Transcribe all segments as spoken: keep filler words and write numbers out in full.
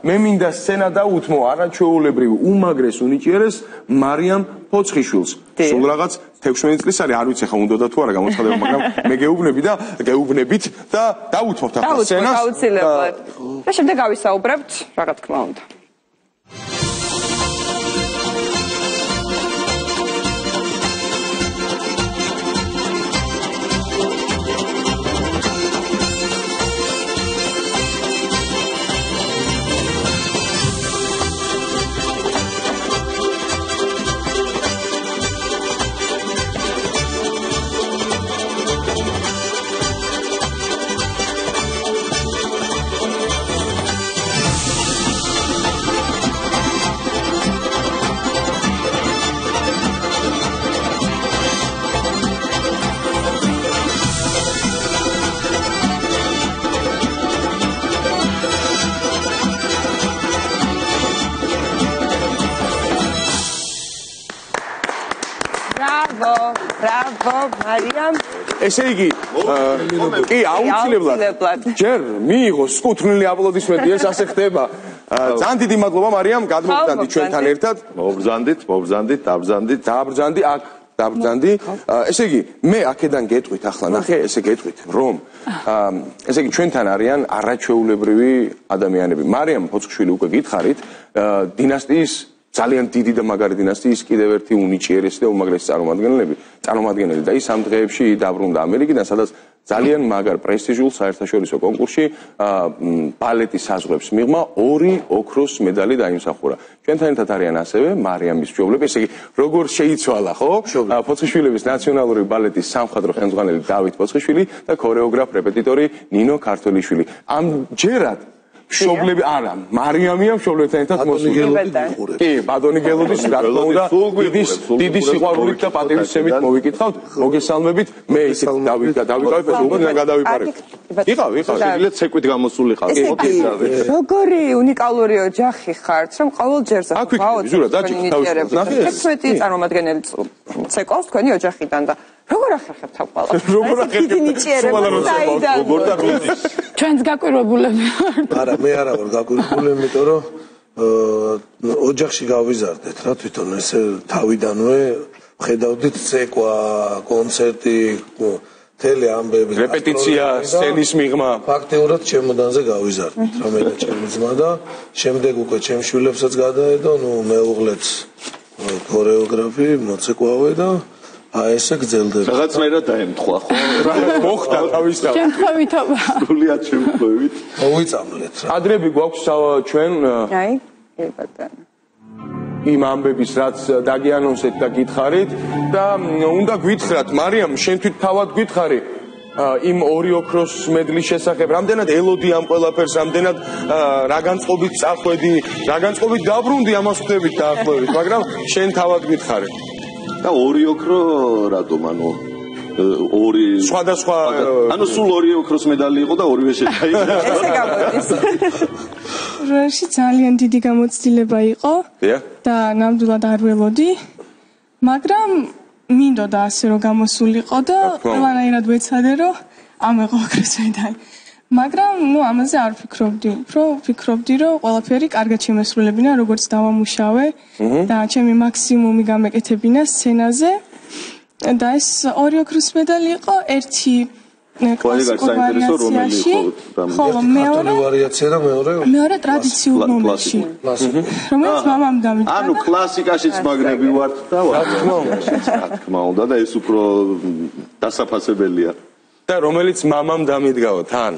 მე მინდა სცენა დაუთმო არაჩვეულებრივ უმაგრეს უნიჭიერეს მარიამ ფოცხიშვილს. სულ რაღაც თექვსმეტი წლის არის, არ ვიცი ხა უნდა თუ არა გამოცხადება, მაგრამ მე გეუბნები და გეუბნებით და დაუთმობთ ახლა სცენას. აუცილებლად. და შემდეგ ავისაუბრებთ, რა თქმა უნდა. მარიამ ესე იგი კი აუცილებლად ჯერ მიიღოს სკუთვნილი აპლოდისმენტი ეს ასე ხდება ძალიან დიდი მადლობა მარიამ გადმოგდანდი ჩვენთან ერთად მობრძანდით მობრძანდით დაბრძანდით დაბრძანდი აქ დაბრძანდი ესე იგი მე აქედან გეტყვით ახლა ნახე ესე გეტყვით რომ ესე იგი ჩვენთან არიან არაჩვეულებრივი ადამიანები მარიამ ფოცხიშვილი უკვე გითხარით დინასტიის ძალიან დიდი და მაგარი დინასტიის კიდევ ერთი უნიჭიერესი და უმაგრესი წარმომადგენლები, წარმომადგენელი და ის ამ დღეებში დაბრუნდა ამერიკიდან, სადაც ძალიან მაგარ პრესტიჟულ საერთაშორისო კონკურსში ბალეტის საზღვრებს მიღმა ორი ოქროს მედალი დაიმსახურა. ჩვენთან ერთად არიან ასევე მარიამის მშობლები, ესე იგი როგორ შეიცვალა, ხო? ფოცხიშვილების ნაციონალური ბალეტის სამხატვრო ხელმძღვანელი დავით ფოცხიშვილი და ქორეოგრაფ რეპეტიტორი ნინო ქართველიშვილი. ამჯერად მშობლები არა, მარიამია მშობლებთან ერთად მოსული. კი, ბატონი გელოდის, რა თქმა უნდა, დიდი სიყვარულით და პატივისცემით მოვიკითხავთ, მოგესალმებით, მე ისე დავით და დავიკავებ, უბრალოდ გადავიპარებ. იყავ, იყავ, შეგიძლიათ ცეკვით გამოსული ხარ. როგორი უნიკალური ოჯახი ხართ, რომ ყოველ ჯერზე ვაოთ. თექვსმეტი წარმომადგენელი ცეკვავს თქვენი ოჯახიდან და როგორ ახერხებთ ამ ყველაფერს? როგორ ახერხებთ? როგორ და როდის? ჩვენს გაკვირვებულები ვართ. არა, მე არა ვარ გაკვირვებული, იმიტომ რომ ოჯახში გავიზარდეთ რა თვითონ ესე თავიდანვე ხედავდით ცეკვა, კონცერტი, თელი ამბები, რეპეტიცია, სცენის მიღმა. ფაქტიურად ჩემოდანზე გავიზარდეთ რა მე და ჩემი ძმა და შემდეგ უკვე ჩემ შვილებსაც გადაედო, ნუ მეუღლეც ქორეოგრაფი, მოცეკვავე და აი ესე გძელდება. რაღაცნაირად დაემთხვა, ხო? მოხდა თავისთავად. შემთხვევითობა. სრულიად შემთხვევით. მოვიწამლეთ რა. ადრები გვაქვს ჩვენ აი, კი ბატონო. იმ ამბების რაც დაგიანონსეთ და გითხარით და უნდა გვითხრათ მარიამ შენ თვით თავად გითხარი იმ ორი ოქროს მედლის შესახებ რამდენად ელოდი ამ ყველაფერს რამდენად რა განწყობით წახვედი რა განწყობით დაბრუნდი ამას ხვდებით დაახლოებით მაგრამ შენ თავად გითხარი და ორი ოქრო რატომ ანუ ორი სხვადასხვა ანუ სულ ორი ოქროს მედალი იყო და ორივე შეჭაიდა ესე გამოდის რაში ძალიან დიდი გამოცდილება იყო და ნამდვილად არ ველოდი მაგრამ მინდოდა ასე რომ გამოსულიყო და ყველანაირად ვეცადე რომ ამეღო ოქროს მედალი მაგრამ ნუ ამაზე არ ვფიქრობდი უფრო ვფიქრობდი რომ ყველაფერი კარგად შემესრულებინა როგორც დავამუშავე და ჩემი მაქსიმუმი გამეკეთებინა სცენაზე და ეს ორი ოქროს მედალი იყო ერთი კლასიკურ ვარიაციაში ხოლო მეორე ვარიაცია და მეორე მეორე ტრადიციულ ნომერში რომელიც მამამ დამიწყდა ანუ კლასიკაშიც მაგრები ვართ და რა თქმა უნდა რა თქმა უნდა და ეს უფრო დასაფასებელია და რომელიც მამამ დამიდგაო თან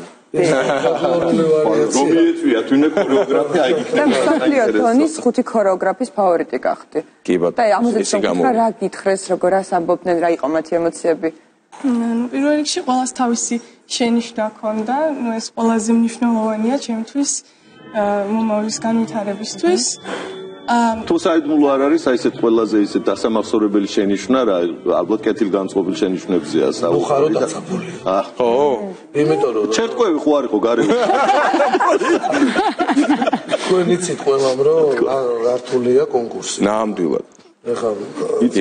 რომიეთვია თუნდაც ქორეოგრაფია აი და მსოფლიო თონის ხუთი ქორეოგრაფის ფავორიტი გახდი კი ბატონო და ამაზე თქვა რა გითხრეს როგორ ასამბობდნენ რა იყო მათი ემოციები ნუ პირველ რიგში ყველას თავისი შენიშვნა ჰქონდა ნუ ეს ყველაზე მნიშვნელოვანია ჩემთვის მომავლის განვითარებისთვის თუ საიდუმლო არ არის აი ესეთ ყველაზე ისეთ დასამახსოვრებელი შენიშვნა რა ალბათ კეთილგანწყობილ შენიშვნებზეა საუბარი ხარო დაწაფული აა ხო იმიტომ რომ ჩერტკვევი ხო არისო გარემო თქვენ იცით ყველამ რომ რართულია კონკურსი ნამდვილად ეხლა იცი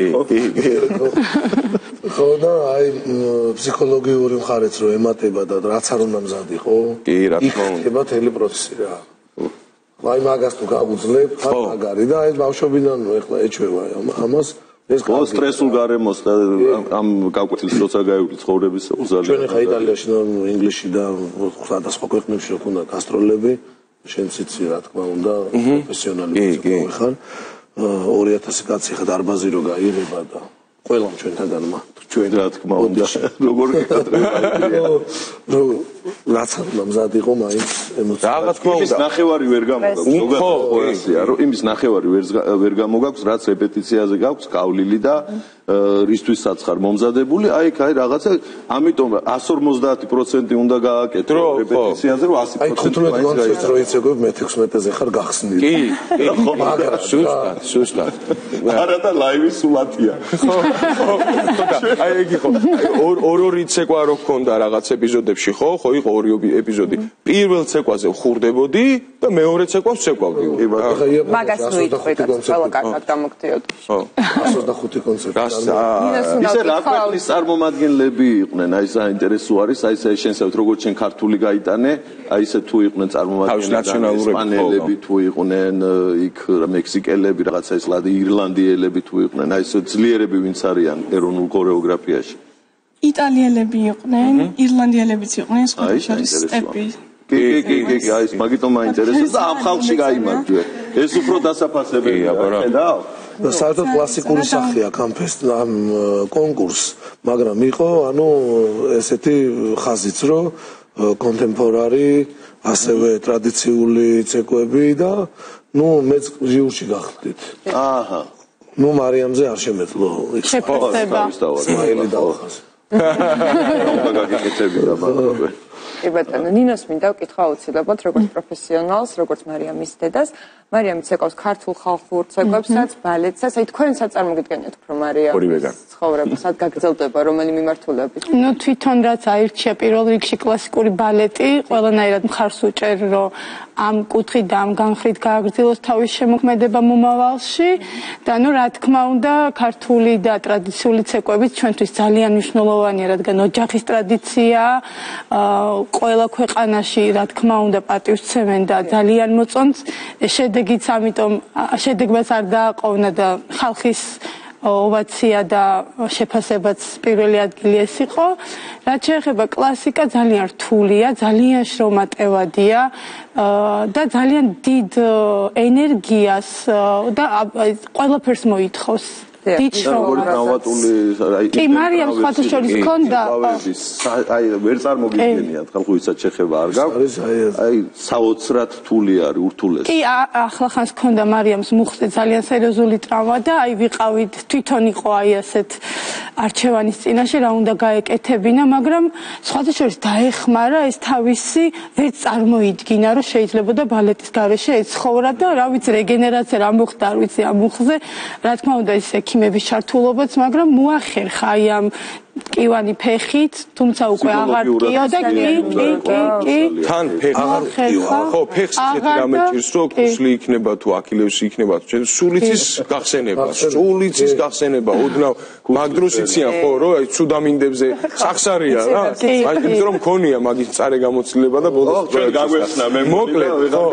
ხო და აი ფსიქოლოგიური მხარეც რომ ემატება და რაც არ უნდა მზად იყო კი რა თქმა უნდა იქნება თელი პროცესი რა აი მაგას თუ გავუძლებ, ხარ მაგარი და ეს ბავშვობიდან ეხლა ეჩვევა ამას. ეს ხო სტრესულ გარემოს და ამ გაკვეთილს როცა გაივლი ცხოვრების უზალია. ჩვენ ხა იტალიაში და ინგლისში და სხვადასხვა ქვეყნებში რო ქონდა გასტროლები, შენ ციცი რა თქმა უნდა, პროფესიონალი ხარ. ორი ათასი კაცი ხა დარბაზი რო გაიღება და ყველამ ჩვენთაგანმა ჩვენ რა თქმა უნდა როგორ გეკადრება ნუ რაც მამზად იყო მაინც ემოცია რა თქმა უნდა იმის ნახევარი ვერ გამოგაქვს ზოგადად ხო ესია რომ იმის ნახევარი ვერ გამოგაქვს რაც რეპეტიციაზე გაქვს კავლილი და რისთვისაც ხარ მომზადებული აი აი რაღაცა ამიტომ εκατს ორმოცდაათი პროცენტი უნდა გააკეთო რეპეტიციაზე რომ ასი პროცენტი აი ხუთმეტ კონცერტს რო იცეკვებ მე თექვსმეტეზე ხარ გახსნილი კი კი ხო მაგრამ სუსტად სუსტად არა და ლაივი სულათია ხო აი იგი ხო ორ ორი ცეკვა რო გქონდა რაღაც ეპიზოდებში ხო ხო იყო ორი ეპიზოდი პირველ ცეკვაზე ხურდებოდი და მეორე ცეკვას ცეკვავდი მაგას რო იტყვით ყველა კარგად გამოგდიოდ ხო εκατს ოცდახუთი კონცერტი ისე რა ქვეყნის წარმომადგენლები იყვნენ აი საინტერესო არის აი ეს შენსავთ როგორც შენ ქართული გაიტანე აი ესე თუ იყვნენ წარმომადგენლები ესპანელები თუ იყვნენ იქ მექსიკელები რაღაცა ეს ლადი ირლანდიელები თუ იყვნენ აი ეს ძლიერები ვინც არიან ეროვნულ ქორეოგრაფიაში იტალიელები იყვნენ ირლანდიელებიც იყვნენ სხვა სტეპი კი კი კი კი აი ეს მაგიტომ მაინტერესებს და ამ ხალხში გაიმარჯვე ეს უფრო დასაფასებელია ხედავ და საერთოდ კლასიკური სახეა კამფესტ ამ კონკურსს მაგრამ იყო ანუ ესეთი ხაზიც რომ კონტემპორარი ასევე ტრადიციული ცეკვები და ნუ მეც ჟიურში გახდით აჰა ნუ მარიამზე არ შემეძლო შეფასება სმაილი დავხაზ უნდა გაგიკეთები და ბატონო კი ბატონო ნინოს მინდა ვკითხვა აუცილებლად როგორც პროფესიონალს როგორც მარიამის დედას მარიამი ცეკვავს ქართულ ხალხურ ცეკვებსაც ბალეტსაც აი თქვენ საწარმოგიდგენიათ უფრო მარიამის ცხოვრება სად გაგრძელდება რომელი მიმართულებით ნუ თვითონ რაც აირჩია პირველ რიგში კლასიკური ბალეტი ყველანაირად მხარს უჭერ რომ ამ კუთხით და ამ განხრით გააგრძელოს თავის შემოქმედება მომავალში და ნუ რა თქმა უნდა ქართული და ტრადიციული ცეკვებიც ჩვენთვის ძალიან მნიშვნელოვანია რადგან ოჯახის ტრადიცია ყველა ქვეყანაში რა თქმა უნდა პატივსცემენ და ძალიან მოწონს შედეგიც ამიტომ შედეგმაც არ დააყოვნა და ხალხის ოვაცია და შეფასებაც პირველი ადგილი ეს იყო რაც შეეხება კლასიკა ძალიან რთულია ძალიან შრომატევადია და ძალიან დიდ ენერგიას და ყველაფერს მოითხოვს დიდ შრომას კი მარიამ სხვათა შორის ჰქონდა აი ვერ წარმოგიდგენიათ ხალხო ვისაც შეხება არ გაქვს აი საოცრად რთული არის ურთულესი კი ახლა ხანს ჰქონდა მარიამს მუხტი ძალიან სერიოზული ტრავმა და აი ვიყავით თვითონ იყო აი ასეთ არჩევანის წინაშე რა უნდა გაეკეთებინა მაგრამ სხვათა შორის დაეხმარა ეს თავისი ვერ წარმოიდგინა რომ შეიძლებოდა ბალეტის გარეშე ეცხოვრა და რა ვიცი რეგენერაცია რა მოხდა არ ვიცი ამ მუხზე რა თქმა უნდა ეს ექიმების ჩართულობაც მაგრამ მოახერხა აი ამ კივანი ფეხით თუმცა უკვე აღარ კიოდა კი კი კი კი თან ფეხი აღარ კივა ხო ფეხს ისეთი რამე ჭირს რომ კუსლი იქნება თუ აქილევსი იქნება თუ სულიცის გახსენება სულიცის გახსენება ოდნავ მაგ დროს იციან ხო რომ აი ცუდამინდებზე სახსარია რა მაგრამ რომ მქონია მაგის წარე გამოცდილება და ბოლოს ჩვენ გაგვეხსნა მე მოკლედ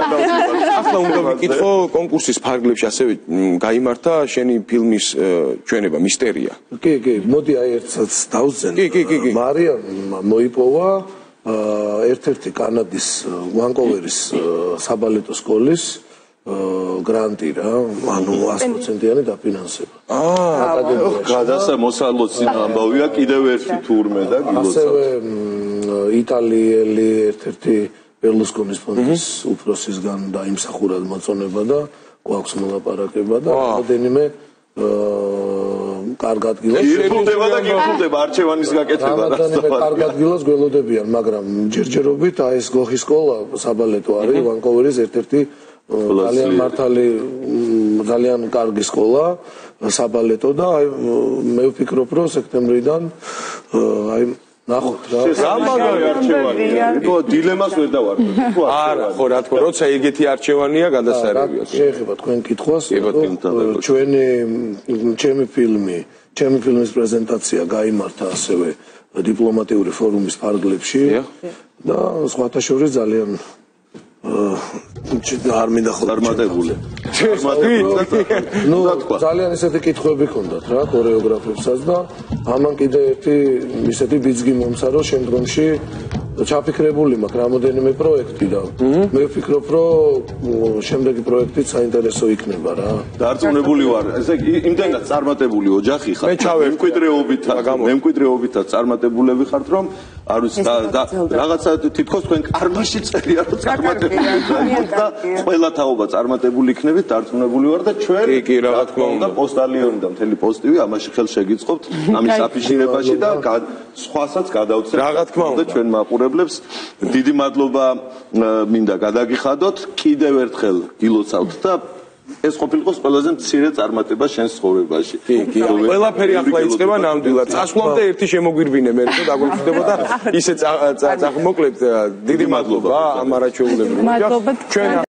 ახლა უნდა ვიკითხო კონკურსის ფარგლებში ასევე გაიმართა შენი ფილმის ჩვენება მისტერია კი კი მოდი აი ერთსაც დავზენ მარიამ მოიპოვა ერთ-ერთი კანადის ვანკოვერის საბალეტო სკოლის გრანტი რა ანუ ათი პროცენტიანი დაფინანსება აა გადასა მოსალოცი ამბავია კიდევ ერთი თურმე და გილოცა ასევე იტალიელი ერთ-ერთი ბერლუსკონის ფონდის უფროსისგან დაიმსახურა მოწონება და გვაქვს მოლაპარაკება და რამდენიმე კარგ ადგილას ირფულდება და გირფულდება არჩევანის გაკეთება და კარგ ადგილას გველოდებიან მაგრამ ჯერჯერობით აი ეს გოხის სკოლა საბალეტო არის ვანკოვერის ერთ-ერთი ძალიან მართალი ძალიან კარგი სკოლა საბალეტო და აი მე ვფიქრობ რომ სექტემბრიდან აი ნახოთ რა რა მაგარი არჩევანია ხო დილემას ვერ დავარდოთ ხო არა ხო რა თქმა როცა ეგეთი არჩევანია გადასარევია შეეხება თქვენ კითხვას ჩვენი ჩემი ფილმი ჩემი ფილმის პრეზენტაცია გაიმართა ასევე დიპლომატიური ფორუმის ფარგლებში და სხვათა შორის ძალიან არ მინდა ხოლმე წარმატებული. ნუ ძალიან ისეთი კითხვები ჰქონდათ რა ქორეოგრაფებსაც და ამან კიდე ერთი ისეთი ბიძგი მომსარო შემდგომში ჩაფიქრებული მაქვს რამოდენიმე პროექტი და მე ვფიქრობ რომ შემდეგი პროექტიც საინტერესო იქნება რა. დარწმუნებული ვარ, ესე იგი იმდენად წარმატებული ოჯახი ხართ. მემკვიდრეობით მემკვიდრეობითაც წარმატებულები ხართ რომ არ ვიცი და რაღაცა თითქოს თქვენ კარმაში წერია რომ წარმატებული და ყველა თაობა წარმატებული იქნებით დარწმუნებული ვარ და ჩვენ კი რა თქმა უნდა პოსტალიონი და მთელი პოსტივი ამაში ხელს შეგიწყობთ ამის აფიშირებაში და სხვასაც გადავცეთ რა თქმა უნდა ჩვენ მაყურებლებს დიდი მადლობა მინდა გადაგიხადოთ კიდევ ერთხელ გილოცავთ და ეს ყოფილიყოს ყველაზე მცირე წარმატება შენს ცხოვრებაში. კი, კი. ყველაფერი ახლა იწყება ნამდვილად. წასვლამდე ერთი შემოგვირბინე მე რომ დაგვეჭდებოდა ისე წახმოკლებთ. დიდი მადლობა ამ არაჩვეულებრივ. მადლობა ჩვენ